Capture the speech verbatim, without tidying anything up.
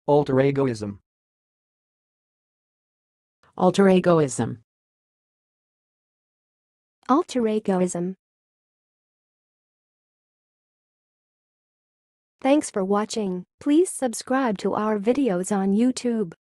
Alteregoism. Alteregoism. Alteregoism. Thanks for watching. Please subscribe to our videos on YouTube.